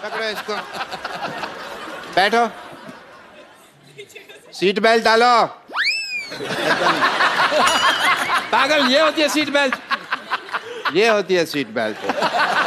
पकड़ो इसको, बैठो, सीट बेल्ट डालो। पागल, ये होती है सीट बेल्ट। ये होती है सीट बेल्ट।